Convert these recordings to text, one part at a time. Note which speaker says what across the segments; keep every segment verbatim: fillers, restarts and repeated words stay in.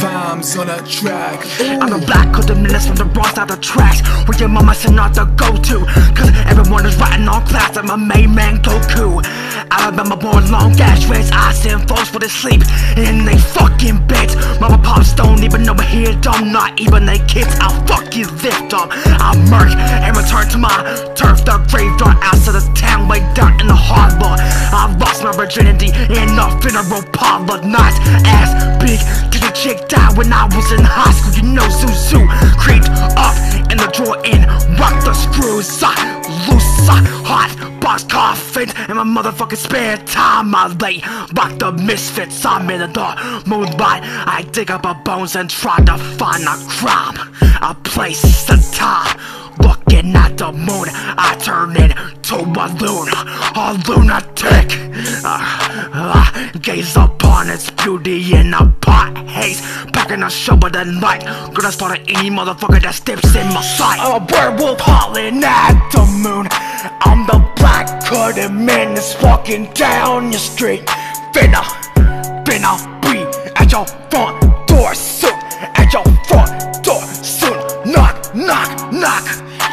Speaker 1: Vibes on a track. Ooh.
Speaker 2: I'm the black hood, the menace from the Bronx out the tracks. Where your mama said not to go to, cause everyone is writing on class. I'm a main man Goku. Alabama born long ass race. I send folks for to sleep in they fucking beds. Mama pops don't even know we're here, dumb. Not even they kids, I'll fucking lift them. I'll murk and return to my turf. The graveyard outside the town, way down in the harbor. I lost my virginity in a funeral parlor. Nice ass big till the chick died when I was in high school. You know Zuzu creeped up in the drawer and rocked the screws. I loose, I hot box coffin in my motherfucking spare time. I lay rock the misfits. I'm in the dark moonlight. I dig up her bones and try to find a crime, a place, a time. Looking at the moon, I turn into a loon, a lunatic. uh, uh, Gaze upon its beauty in a pot haze. Back in the show of the night, gonna start at any motherfucker that steps in my sight. A werewolf hollering at the moon. I'm the black hooded man that's walking down your street. Finna, finna be at your front door soon. At your front door soon. Knock, knock, knock.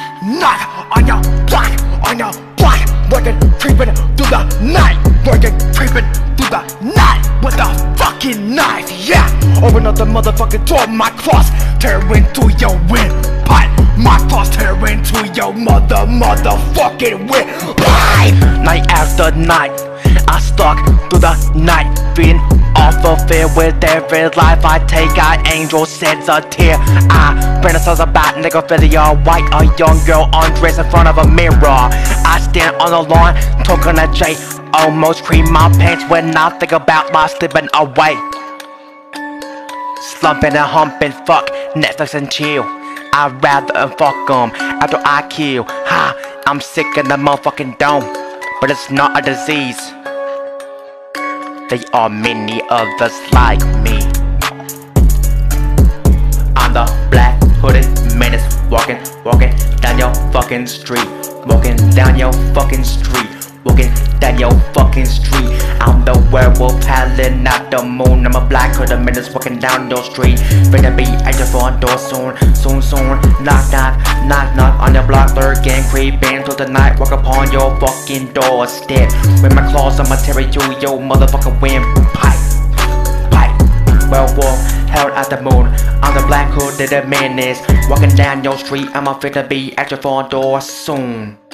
Speaker 2: Knock on your block, on your block. Working, creeping through the night. Working, creeping through the night with a fucking knife, yeah. Open up the motherfucking door, my cross tear into your windpipe. My cross tear into your mother, motherfucking windpipe. Night after night, I stalk through the night, feeding off of it with every life I take. I angel sheds a tear. I fantasize about necrophilia, white, a young girl undressed in front of a mirror. I stand on the lawn, talking to Jay, almost cream my pants when I think about my slipping away. Slumping and humping, fuck Netflix and chill. I'd rather fuck 'em after I kill. Ha, I'm sick in the motherfucking dome, but it's not a disease. There are many others like me. I'm the black hooded menace, walking, walking down your fucking street. Walking down your fucking street. Walking down your fucking street. I'm the werewolf howling at the moon. I'm a black hooded menace walking down your street. Finna be at your front door soon, soon, soon. Knock, knock, knock, knock on your block. Third gang creeping through the night. Walk upon your fucking doorstep. With my claws, I'ma tear you, your motherfucking windpipe. Pipe, werewolf held at the moon. I'm the black hooded menace walking down your street. I'ma finna be at your front door soon.